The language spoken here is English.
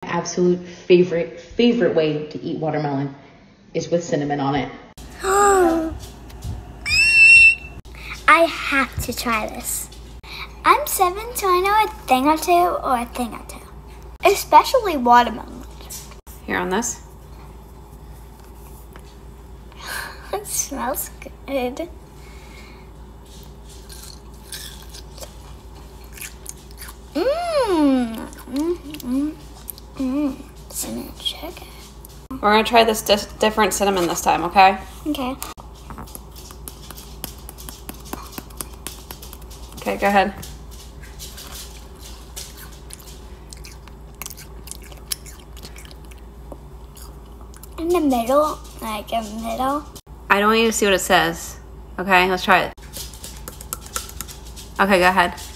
absolute favorite way to eat watermelon is with cinnamon on it. I have to try this. I'm 7, so I know a thing or two especially watermelon. Here on this. It smells good. Cinnamon sugar. We're gonna try this different cinnamon this time, okay? Okay. Okay, go ahead. In the middle, like a middle. I don't want you to see what it says. Okay, let's try it. Okay, go ahead.